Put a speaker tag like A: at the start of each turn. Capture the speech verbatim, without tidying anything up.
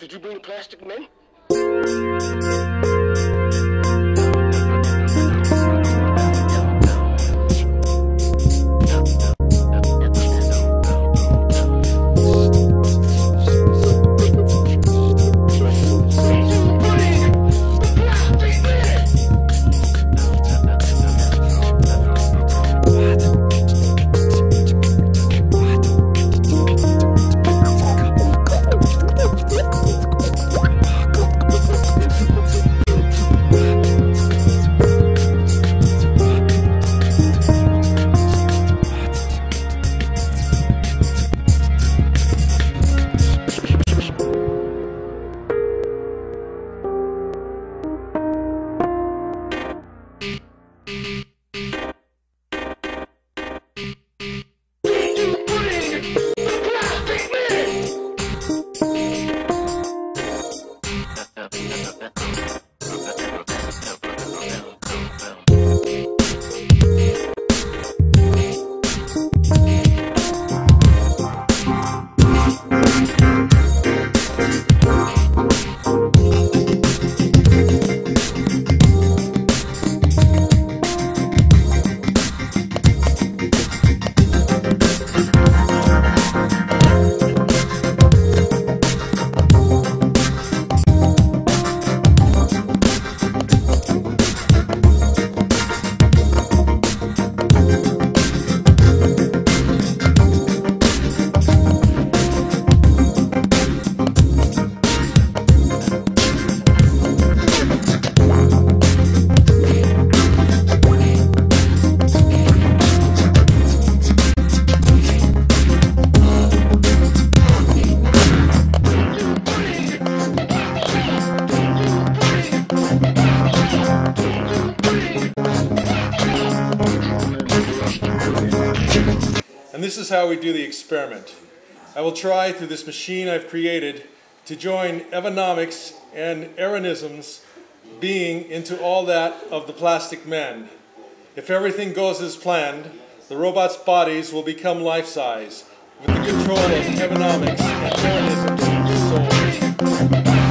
A: Did you bring plastic men?
B: And this is how we do the experiment. I will try through this machine I've created to join Evanomics and Aaronism's being into all that of the plastic men. If everything goes as planned, the robots' bodies will become life-size, with the control of Evanomics and Aaronism's soul.